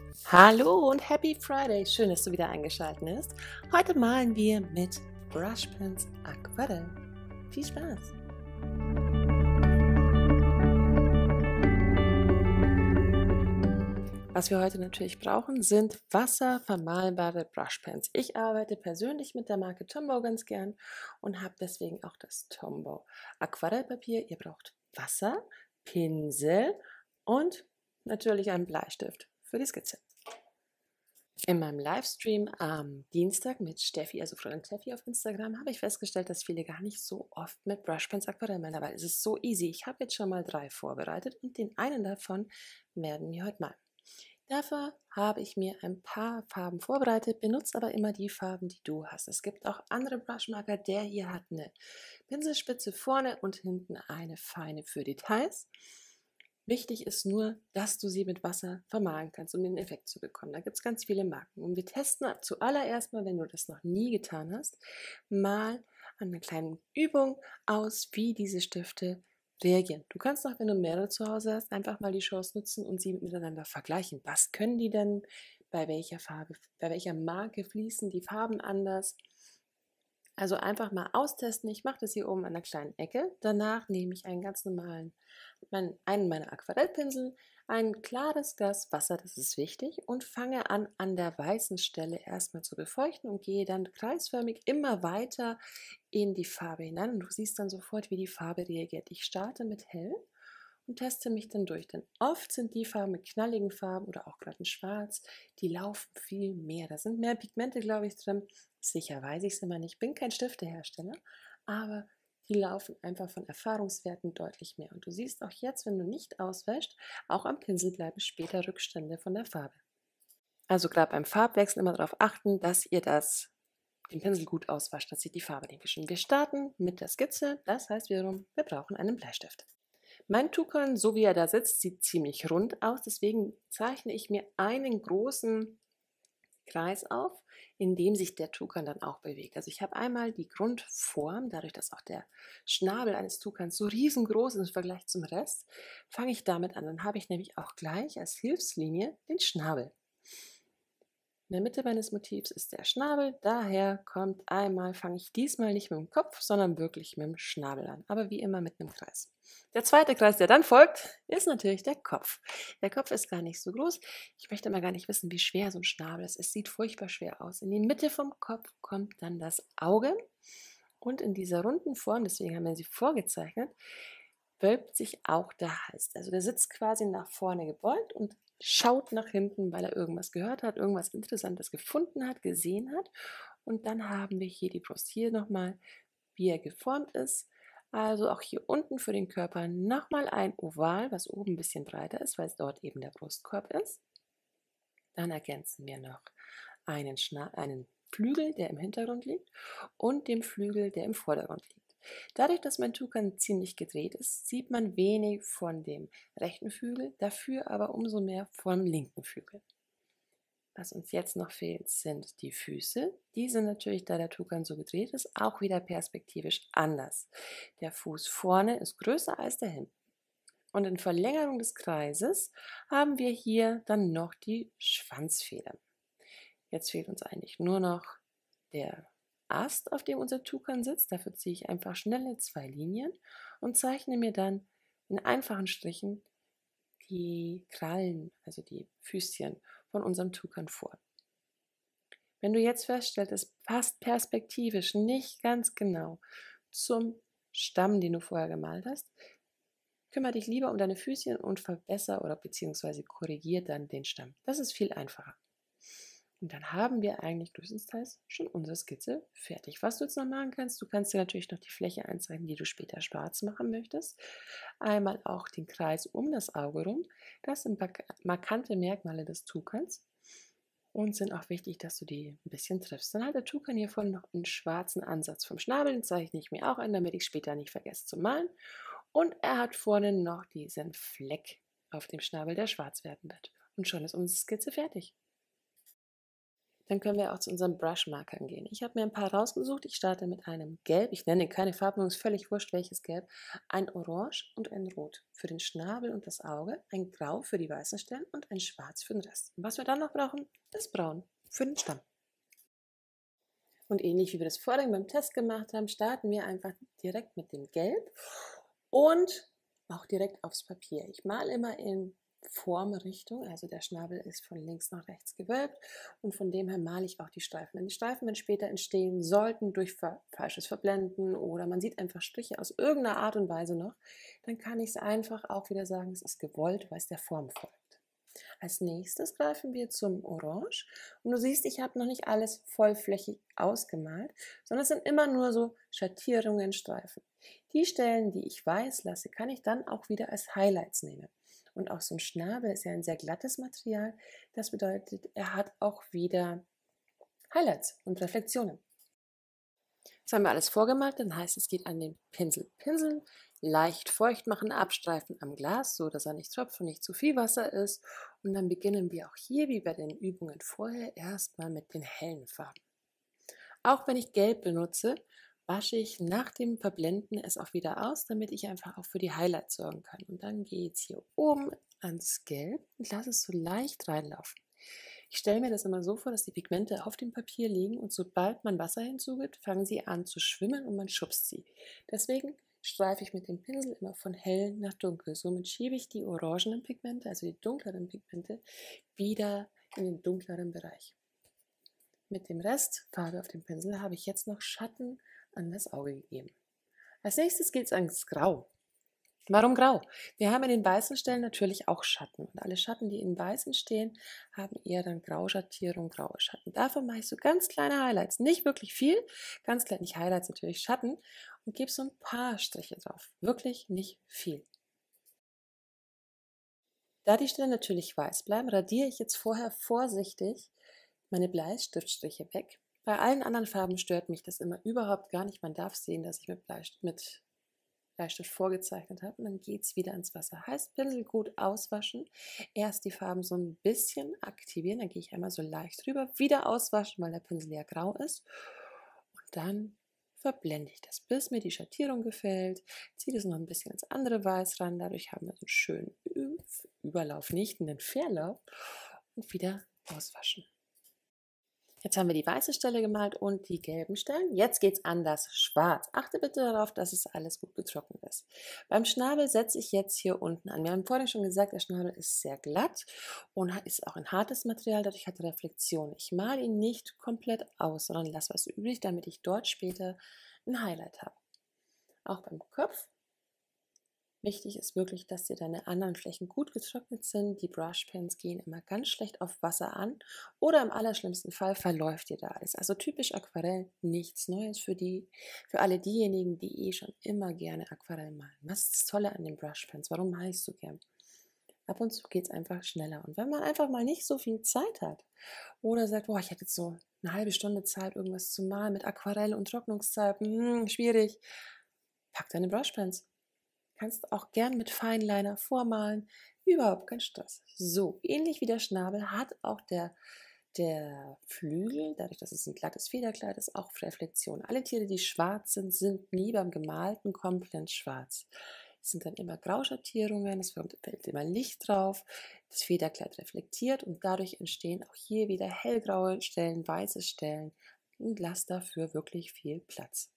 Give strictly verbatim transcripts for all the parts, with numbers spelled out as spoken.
Hallo und Happy Friday! Schön, dass du wieder eingeschaltet bist. Heute malen wir mit Brush Pens Aquarell. Viel Spaß! Was wir heute natürlich brauchen, sind wasservermalbare Brushpens. Ich arbeite persönlich mit der Marke Tombow ganz gern und habe deswegen auch das Tombow Aquarellpapier. Ihr braucht Wasser, Pinsel und natürlich einen Bleistift für die Skizze. In meinem Livestream am Dienstag mit Steffi, also Fräulein Steffi auf Instagram, habe ich festgestellt, dass viele gar nicht so oft mit Brushpens Aquarell malen. Dabei ist es so easy. Ich habe jetzt schon mal drei vorbereitet und den einen davon werden wir heute malen. Dafür habe ich mir ein paar Farben vorbereitet, benutze aber immer die Farben, die du hast. Es gibt auch andere Brushmarker. Der hier hat eine Pinselspitze vorne und hinten eine feine für Details. Wichtig ist nur, dass du sie mit Wasser vermalen kannst, um den Effekt zu bekommen. Da gibt es ganz viele Marken. Und wir testen zuallererst mal, wenn du das noch nie getan hast, mal an einer kleinen Übung aus, wie diese Stifte reagieren. Du kannst auch, wenn du mehrere zu Hause hast, einfach mal die Chance nutzen und sie miteinander vergleichen. Was können die denn? Bei welcher Farbe, bei welcher Marke fließen die Farben anders? Also einfach mal austesten. Ich mache das hier oben an der kleinen Ecke. Danach nehme ich einen ganz normalen, mein, einen meiner Aquarellpinsel, ein klares Glas Wasser, das ist wichtig, und fange an, an der weißen Stelle erstmal zu befeuchten und gehe dann kreisförmig immer weiter in die Farbe hinein. Und du siehst dann sofort, wie die Farbe reagiert. Ich starte mit hell und teste mich dann durch, denn oft sind die Farben mit knalligen Farben oder auch gerade in Schwarz, die laufen viel mehr. Da sind mehr Pigmente, glaube ich, drin. Sicher weiß ich es immer nicht, ich bin kein Stiftehersteller, aber die laufen einfach von Erfahrungswerten deutlich mehr. Und du siehst auch jetzt, wenn du nicht auswäschst, auch am Pinsel bleiben später Rückstände von der Farbe. Also gerade beim Farbwechsel immer darauf achten, dass ihr das, den Pinsel gut auswascht, dass sich die Farbe nicht vermischt. Wir starten mit der Skizze, das heißt wiederum, wir brauchen einen Bleistift. Mein Tukan, so wie er da sitzt, sieht ziemlich rund aus, deswegen zeichne ich mir einen großen Kreis auf, in dem sich der Tukan dann auch bewegt. Also ich habe einmal die Grundform, dadurch, dass auch der Schnabel eines Tukans so riesengroß ist im Vergleich zum Rest, fange ich damit an. Dann habe ich nämlich auch gleich als Hilfslinie den Schnabel. In der Mitte meines Motivs ist der Schnabel, daher kommt einmal, fange ich diesmal nicht mit dem Kopf, sondern wirklich mit dem Schnabel an, aber wie immer mit einem Kreis. Der zweite Kreis, der dann folgt, ist natürlich der Kopf. Der Kopf ist gar nicht so groß. Ich möchte mal gar nicht wissen, wie schwer so ein Schnabel ist. Es sieht furchtbar schwer aus. In die Mitte vom Kopf kommt dann das Auge und in dieser runden Form, deswegen haben wir sie vorgezeichnet, wölbt sich auch der Hals. Also der sitzt quasi nach vorne gebeugt und schaut nach hinten, weil er irgendwas gehört hat, irgendwas Interessantes gefunden hat, gesehen hat. Und dann haben wir hier die Brust. Hier nochmal, wie er geformt ist. Also auch hier unten für den Körper nochmal ein Oval, was oben ein bisschen breiter ist, weil es dort eben der Brustkorb ist. Dann ergänzen wir noch einen, Schna- einen Flügel, der im Hintergrund liegt, und den Flügel, der im Vordergrund liegt. Dadurch, dass mein Tukan ziemlich gedreht ist, sieht man wenig von dem rechten Flügel, dafür aber umso mehr vom linken Flügel. Was uns jetzt noch fehlt, sind die Füße. Die sind natürlich, da der Tukan so gedreht ist, auch wieder perspektivisch anders. Der Fuß vorne ist größer als der hinten. Und in Verlängerung des Kreises haben wir hier dann noch die Schwanzfedern. Jetzt fehlt uns eigentlich nur noch der Ast, auf dem unser Tukan sitzt. Dafür ziehe ich einfach schnelle zwei Linien und zeichne mir dann in einfachen Strichen die Krallen, also die Füßchen von unserem Tukan vor. Wenn du jetzt feststellst, es passt perspektivisch nicht ganz genau zum Stamm, den du vorher gemalt hast, kümmere dich lieber um deine Füßchen und verbessere oder beziehungsweise korrigiere dann den Stamm. Das ist viel einfacher. Und dann haben wir eigentlich größtenteils schon unsere Skizze fertig. Was du jetzt noch machen kannst, du kannst dir natürlich noch die Fläche einzeichnen, die du später schwarz machen möchtest. Einmal auch den Kreis um das Auge rum. Das sind markante Merkmale des Tukans und sind auch wichtig, dass du die ein bisschen triffst. Dann hat der Tukan hier vorne noch einen schwarzen Ansatz vom Schnabel, den zeichne ich mir auch ein, damit ich später nicht vergesse zu malen. Und er hat vorne noch diesen Fleck auf dem Schnabel, der schwarz werden wird. Und schon ist unsere Skizze fertig. Dann können wir auch zu unseren Brushmarkern gehen. Ich habe mir ein paar rausgesucht. Ich starte mit einem Gelb. Ich nenne keine Farben, ist völlig wurscht, welches Gelb. Ein Orange und ein Rot für den Schnabel und das Auge. Ein Grau für die weißen Stellen und ein Schwarz für den Rest. Und was wir dann noch brauchen, ist Braun für den Stamm. Und ähnlich wie wir das vorhin beim Test gemacht haben, starten wir einfach direkt mit dem Gelb und auch direkt aufs Papier. Ich male immer in Formrichtung, also der Schnabel ist von links nach rechts gewölbt und von dem her male ich auch die Streifen. Wenn die Streifen dann später entstehen sollten durch fa falsches Verblenden oder man sieht einfach Striche aus irgendeiner Art und Weise noch, dann kann ich es einfach auch wieder sagen, es ist gewollt, weil es der Form folgt. Als nächstes greifen wir zum Orange und du siehst, ich habe noch nicht alles vollflächig ausgemalt, sondern es sind immer nur so Schattierungen, Streifen. Die Stellen, die ich weiß lasse, kann ich dann auch wieder als Highlights nehmen. Und auch so ein Schnabel ist ja ein sehr glattes Material. Das bedeutet, er hat auch wieder Highlights und Reflexionen. Das haben wir alles vorgemalt, dann heißt es, geht an den Pinsel. Pinseln, leicht feucht machen, abstreifen am Glas, so dass er nicht tropft und nicht zu viel Wasser ist. Und dann beginnen wir auch hier, wie bei den Übungen vorher, erstmal mit den hellen Farben. Auch wenn ich Gelb benutze, wasche ich nach dem Verblenden es auch wieder aus, damit ich einfach auch für die Highlights sorgen kann. Und dann geht es hier oben ans Gelb und lasse es so leicht reinlaufen. Ich stelle mir das immer so vor, dass die Pigmente auf dem Papier liegen und sobald man Wasser hinzugibt, fangen sie an zu schwimmen und man schubst sie. Deswegen streife ich mit dem Pinsel immer von hell nach dunkel. Somit schiebe ich die orangenen Pigmente, also die dunkleren Pigmente, wieder in den dunkleren Bereich. Mit dem Rest Farbe auf dem Pinsel habe ich jetzt noch Schatten an das Auge gegeben. Als nächstes geht es ans Grau. Warum grau? Wir haben in den weißen Stellen natürlich auch Schatten. Und alle Schatten, die in weißen stehen, haben eher dann Grauschattierung, graue Schatten. Dafür mache ich so ganz kleine Highlights. Nicht wirklich viel, ganz klein, nicht Highlights, natürlich Schatten. Und gebe so ein paar Striche drauf. Wirklich nicht viel. Da die Stellen natürlich weiß bleiben, radiere ich jetzt vorher vorsichtig meine Bleistiftstriche weg. Bei allen anderen Farben stört mich das immer überhaupt gar nicht. Man darf sehen, dass ich mit Bleistift, mit Bleistift vorgezeichnet habe. Und dann geht es wieder ins Wasser. Heißt, Pinsel gut auswaschen. Erst die Farben so ein bisschen aktivieren. Dann gehe ich einmal so leicht drüber. Wieder auswaschen, weil der Pinsel ja grau ist. Und dann verblende ich das, bis mir die Schattierung gefällt. Ziehe das noch ein bisschen ins andere Weiß ran. Dadurch haben wir so einen schönen Überlauf, nicht einen Verlauf. Und wieder auswaschen. Jetzt haben wir die weiße Stelle gemalt und die gelben Stellen. Jetzt geht es an das Schwarz. Achte bitte darauf, dass es alles gut getrocknet ist. Beim Schnabel setze ich jetzt hier unten an. Wir haben vorhin schon gesagt, der Schnabel ist sehr glatt und ist auch ein hartes Material, dadurch hat er Reflexion. Ich male ihn nicht komplett aus, sondern lasse was übrig, damit ich dort später ein Highlight habe. Auch beim Kopf. Wichtig ist wirklich, dass dir deine anderen Flächen gut getrocknet sind. Die Brushpens gehen immer ganz schlecht auf Wasser an oder im allerschlimmsten Fall verläuft dir da alles. Also typisch Aquarell, nichts Neues für die, für alle diejenigen, die eh schon immer gerne Aquarell malen. Was ist das Tolle an den Brushpens? Warum male ich so gern? Ab und zu geht es einfach schneller. Und wenn man einfach mal nicht so viel Zeit hat oder sagt, boah, ich hätte jetzt so eine halbe Stunde Zeit, irgendwas zu malen mit Aquarell und Trocknungszeit, hm, schwierig, pack deine Brushpens. Kannst auch gern mit Feinliner vormalen, überhaupt kein Stress. So, ähnlich wie der Schnabel hat auch der, der Flügel, dadurch, dass es ein glattes Federkleid ist, auch Reflexion. Alle Tiere, die schwarz sind, sind nie beim Gemalten komplett schwarz. Es sind dann immer Grauschattierungen, es fällt immer Licht drauf, das Federkleid reflektiert und dadurch entstehen auch hier wieder hellgraue Stellen, weiße Stellen und lass dafür wirklich viel Platz.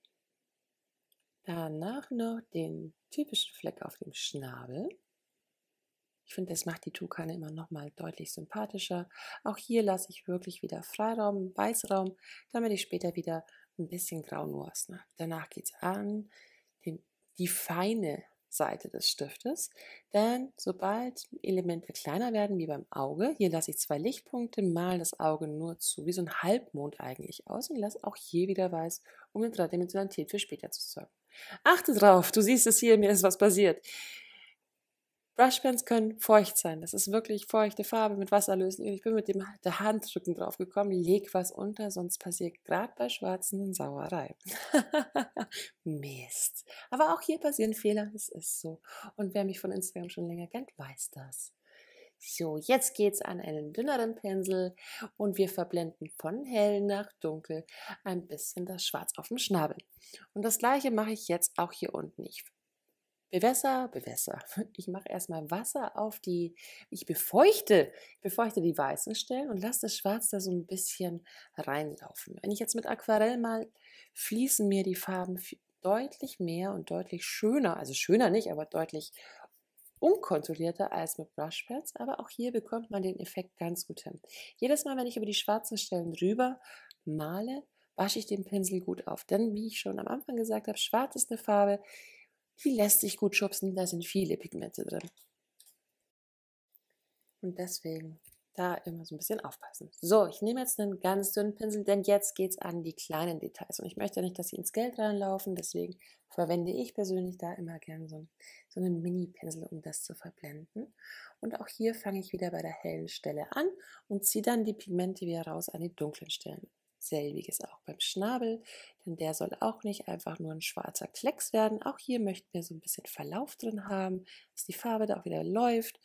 Danach noch den typischen Fleck auf dem Schnabel. Ich finde, das macht die Tukane immer noch mal deutlich sympathischer. Auch hier lasse ich wirklich wieder Freiraum, Weißraum, damit ich später wieder ein bisschen Graunuancen habe. Danach geht es an den, die feine Seite des Stiftes, denn sobald Elemente kleiner werden, wie beim Auge, hier lasse ich zwei Lichtpunkte, male das Auge nur zu, wie so ein Halbmond eigentlich aus und lasse auch hier wieder weiß, um eine Dreidimensionalität für später zu sorgen. Achte drauf, du siehst es hier, mir ist was passiert. Brushpens können feucht sein. Das ist wirklich feuchte Farbe mit Wasser lösen. Ich bin mit dem, der Handrücken drauf gekommen, leg was unter, sonst passiert gerade bei Schwarzen eine Sauerei. Mist. Aber auch hier passieren Fehler, das ist so. Und wer mich von Instagram schon länger kennt, weiß das. So, jetzt geht es an einen dünneren Pinsel und wir verblenden von hell nach dunkel ein bisschen das Schwarz auf dem Schnabel. Und das gleiche mache ich jetzt auch hier unten. Ich bewässer, bewässer. Ich mache erstmal Wasser auf die, ich befeuchte, ich befeuchte die weißen Stellen und lasse das Schwarz da so ein bisschen reinlaufen. Wenn ich jetzt mit Aquarell mal, fließen mir die Farben deutlich mehr und deutlich schöner, also schöner nicht, aber deutlich unkontrollierter als mit Brushpads, aber auch hier bekommt man den Effekt ganz gut hin. Jedes Mal, wenn ich über die schwarzen Stellen drüber male, wasche ich den Pinsel gut auf. Denn, wie ich schon am Anfang gesagt habe, schwarz ist eine Farbe, die lässt sich gut schubsen, da sind viele Pigmente drin. Und deswegen da immer so ein bisschen aufpassen. So, ich nehme jetzt einen ganz dünnen Pinsel, denn jetzt geht es an die kleinen Details. Und ich möchte nicht, dass sie ins Geld reinlaufen, deswegen verwende ich persönlich da immer gerne so, so einen Mini-Pinsel, um das zu verblenden. Und auch hier fange ich wieder bei der hellen Stelle an und ziehe dann die Pigmente wieder raus an die dunklen Stellen. Selbiges auch beim Schnabel, denn der soll auch nicht einfach nur ein schwarzer Klecks werden. Auch hier möchten wir so ein bisschen Verlauf drin haben, dass die Farbe da auch wieder läuft.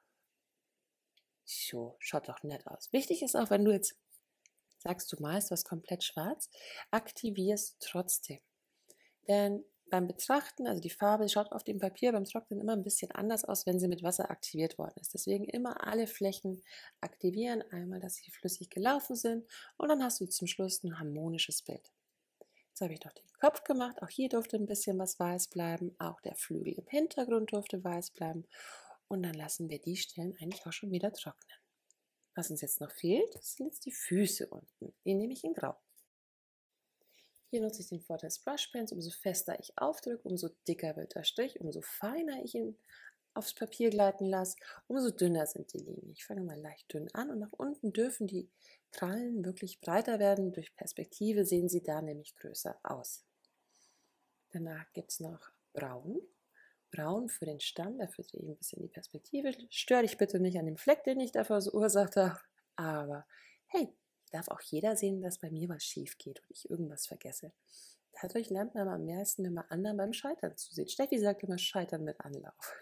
So, schaut doch nett aus. Wichtig ist auch, wenn du jetzt sagst, du malst was komplett schwarz, aktivierst trotzdem. Denn beim Betrachten, also die Farbe schaut auf dem Papier beim Trocknen immer ein bisschen anders aus, wenn sie mit Wasser aktiviert worden ist. Deswegen immer alle Flächen aktivieren, einmal, dass sie flüssig gelaufen sind und dann hast du zum Schluss ein harmonisches Bild. Jetzt habe ich noch den Kopf gemacht, auch hier durfte ein bisschen was weiß bleiben, auch der Flügel im Hintergrund durfte weiß bleiben und dann lassen wir die Stellen eigentlich auch schon wieder trocknen. Was uns jetzt noch fehlt, sind jetzt die Füße unten. Die nehme ich in Grau. Hier nutze ich den Vorteil des Brushpens. Umso fester ich aufdrücke, umso dicker wird der Strich, umso feiner ich ihn aufs Papier gleiten lasse, umso dünner sind die Linien. Ich fange mal leicht dünn an und nach unten dürfen die Krallen wirklich breiter werden. Durch Perspektive sehen sie da nämlich größer aus. Danach gibt es noch Braun. Braun für den Stamm, dafür drehe ich ein bisschen die Perspektive. Stör dich bitte nicht an dem Fleck, den ich dafür verursacht habe. Aber hey, darf auch jeder sehen, dass bei mir was schief geht und ich irgendwas vergesse. Dadurch lernt man am meisten, wenn man anderen beim Scheitern zusieht. Steffi sagt immer, Scheitern mit Anlauf.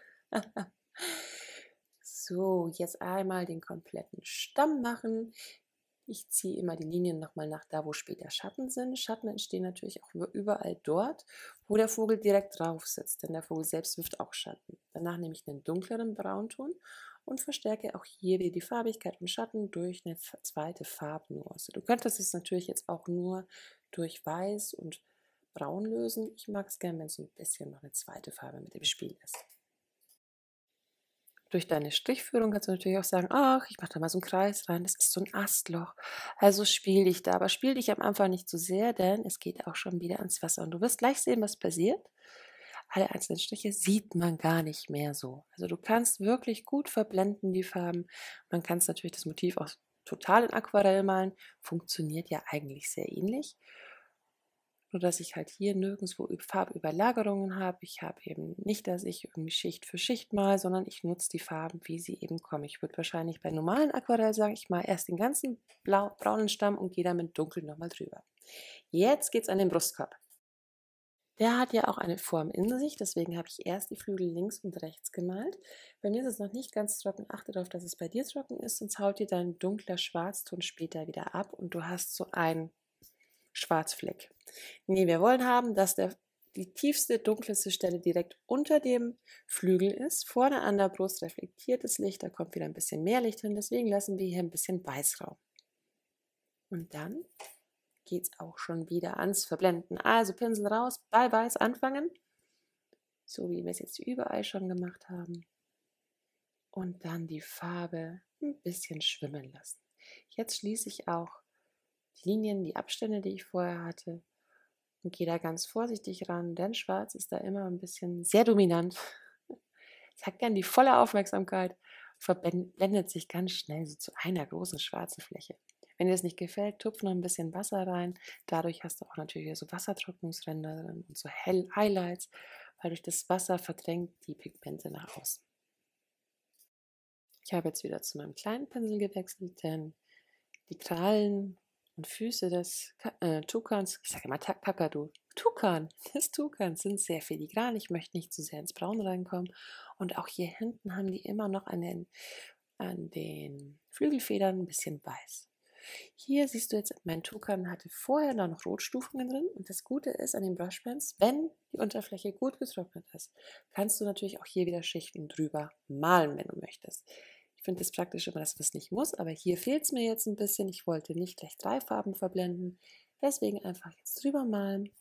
So, jetzt einmal den kompletten Stamm machen. Ich ziehe immer die Linien nochmal nach da, wo später Schatten sind. Schatten entstehen natürlich auch überall dort, wo der Vogel direkt drauf sitzt, denn der Vogel selbst wirft auch Schatten. Danach nehme ich einen dunkleren Braunton und verstärke auch hier wieder die Farbigkeit und Schatten durch eine zweite Farbnuance. Du könntest es natürlich jetzt auch nur durch Weiß und Braun lösen. Ich mag es gerne, wenn so ein bisschen noch eine zweite Farbe mit im Spiel ist. Durch deine Strichführung kannst du natürlich auch sagen, ach, ich mache da mal so einen Kreis rein, das ist so ein Astloch. Also spiel dich da, aber spiel dich am Anfang nicht zu sehr, denn es geht auch schon wieder ans Wasser. Und du wirst gleich sehen, was passiert. Alle einzelnen Striche sieht man gar nicht mehr so. Also du kannst wirklich gut verblenden, die Farben. Man kann natürlich das Motiv auch total in Aquarell malen. Funktioniert ja eigentlich sehr ähnlich. Nur dass ich halt hier nirgendwo Farbüberlagerungen habe. Ich habe eben nicht, dass ich irgendwie Schicht für Schicht male, sondern ich nutze die Farben, wie sie eben kommen. Ich würde wahrscheinlich bei normalen Aquarell sagen, ich male erst den ganzen blau, braunen Stamm und gehe dann mit dunkel nochmal drüber. Jetzt geht es an den Brustkorb. Der hat ja auch eine Form in sich, deswegen habe ich erst die Flügel links und rechts gemalt. Bei mir ist es noch nicht ganz trocken. Achte darauf, dass es bei dir trocken ist, sonst haut dir dein dunkler Schwarzton später wieder ab und du hast so einen Schwarzfleck. Nee, wir wollen haben, dass der, die tiefste, dunkelste Stelle direkt unter dem Flügel ist. Vorne an der Brust reflektiert das Licht, da kommt wieder ein bisschen mehr Licht hin, deswegen lassen wir hier ein bisschen Weißraum. Und dann geht es auch schon wieder ans Verblenden. Also Pinsel raus, bei Weiß anfangen, so wie wir es jetzt überall schon gemacht haben. Und dann die Farbe ein bisschen schwimmen lassen. Jetzt schließe ich auch die Linien, die Abstände, die ich vorher hatte, und gehe da ganz vorsichtig ran, denn Schwarz ist da immer ein bisschen sehr dominant. Es hat gern die volle Aufmerksamkeit, verblendet sich ganz schnell so zu einer großen schwarzen Fläche. Wenn dir das nicht gefällt, tupf noch ein bisschen Wasser rein. Dadurch hast du auch natürlich wieder so Wassertrocknungsränder drin und so hell Highlights, weil durch das Wasser verdrängt die Pigmente nach außen. Ich habe jetzt wieder zu meinem kleinen Pinsel gewechselt, denn die Krallen und Füße des äh, Tukans, ich sage immer Kakadu, Tukan, des Tukans sind sehr filigran. Ich möchte nicht zu sehr ins Braun reinkommen. Und auch hier hinten haben die immer noch einen an den Flügelfedern ein bisschen weiß. Hier siehst du jetzt, mein Tukan hatte vorher noch Rotstufungen drin und das Gute ist an den Brushpens, wenn die Unterfläche gut getrocknet ist, kannst du natürlich auch hier wieder Schichten drüber malen, wenn du möchtest. Ich finde es praktisch immer, dass das nicht muss, aber hier fehlt es mir jetzt ein bisschen. Ich wollte nicht gleich drei Farben verblenden, deswegen einfach jetzt drüber malen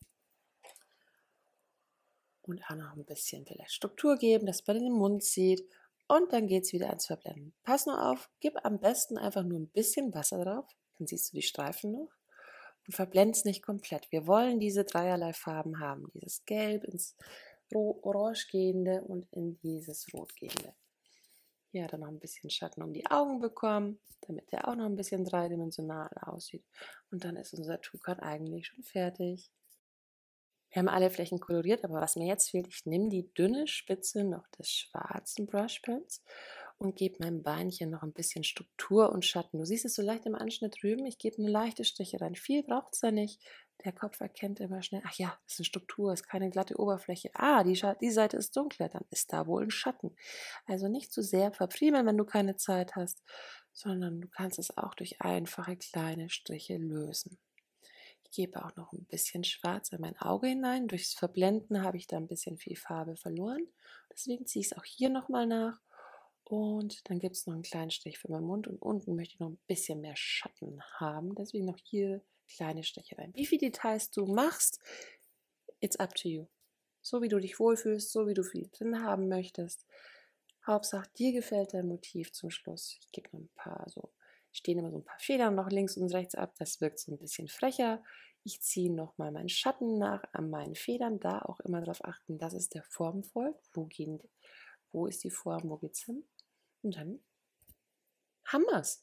und auch noch ein bisschen vielleicht Struktur geben, dass man den Mund sieht. Und dann geht es wieder ans Verblenden. Pass nur auf, gib am besten einfach nur ein bisschen Wasser drauf, dann siehst du die Streifen noch und verblend es nicht komplett. Wir wollen diese dreierlei Farben haben, dieses Gelb ins Orange gehende und in dieses Rot gehende. Hier hat er noch ein bisschen Schatten um die Augen bekommen, damit der auch noch ein bisschen dreidimensional aussieht. Und dann ist unser Tukan eigentlich schon fertig. Wir haben alle Flächen koloriert, aber was mir jetzt fehlt, ich nehme die dünne Spitze noch des schwarzen Brushpens und gebe meinem Beinchen noch ein bisschen Struktur und Schatten. Du siehst es so leicht im Anschnitt drüben, ich gebe nur leichte Striche rein. Viel braucht es da nicht. Der Kopf erkennt immer schnell, ach ja, das ist eine Struktur, ist keine glatte Oberfläche. Ah, die, die Seite ist dunkler, dann ist da wohl ein Schatten. Also nicht zu sehr verpriemeln, wenn du keine Zeit hast, sondern du kannst es auch durch einfache kleine Striche lösen. Ich gebe auch noch ein bisschen Schwarz in mein Auge hinein. Durchs Verblenden habe ich da ein bisschen viel Farbe verloren. Deswegen ziehe ich es auch hier nochmal nach. Und dann gibt es noch einen kleinen Strich für meinen Mund. Und unten möchte ich noch ein bisschen mehr Schatten haben. Deswegen noch hier kleine Striche rein. Wie viele Details du machst, it's up to you. So wie du dich wohlfühlst, so wie du viel drin haben möchtest. Hauptsache, dir gefällt dein Motiv zum Schluss. Ich gebe noch ein paar so. Stehen immer so ein paar Federn noch links und rechts ab, das wirkt so ein bisschen frecher. Ich ziehe nochmal meinen Schatten nach an meinen Federn, da auch immer darauf achten, dass es der Form folgt. Wo, gehen, wo ist die Form, wo geht's hin? Und dann haben wir's.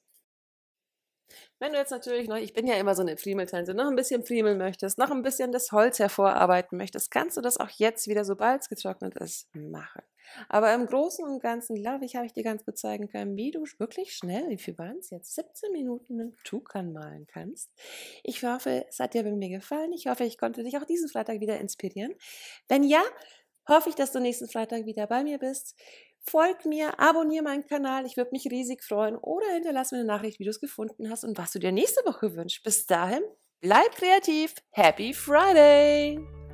Wenn du jetzt natürlich noch, ich bin ja immer so eine Friemeltante, noch ein bisschen friemeln möchtest, noch ein bisschen das Holz hervorarbeiten möchtest, kannst du das auch jetzt wieder, sobald es getrocknet ist, machen. Aber im Großen und Ganzen, glaube ich, habe ich dir ganz gut zeigen können, wie du wirklich schnell, wie viel waren es jetzt, siebzehn Minuten einen Tukan malen kannst. Ich hoffe, es hat dir bei mir gefallen. Ich hoffe, ich konnte dich auch diesen Freitag wieder inspirieren. Wenn ja, hoffe ich, dass du nächsten Freitag wieder bei mir bist. Folg mir, abonniere meinen Kanal, ich würde mich riesig freuen. Oder hinterlass mir eine Nachricht, wie du es gefunden hast und was du dir nächste Woche wünschst. Bis dahin, bleib kreativ. Happy Friday!